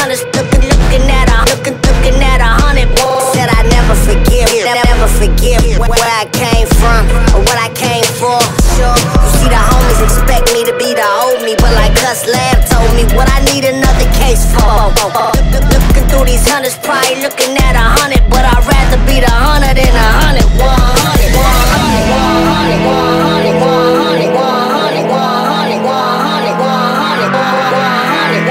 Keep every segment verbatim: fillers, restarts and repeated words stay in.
hundreds, looking, looking at a, looking, looking at a hundred. Said I never forgive, never forgive where I came from or what I came for. Sure, you see the homies expect me to be the old me, but like Cuss Lab told me, what I need another case for. Looking through these hundreds, probably looking at a hundred, but I'd rather be the hundred than a hundred. One hundred, one hundred, one hundred, one hundred, one hundred, one hundred, one hundred, one hundred, one hundred, one hundred, one hundred,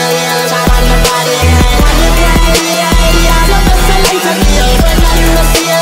Yeah.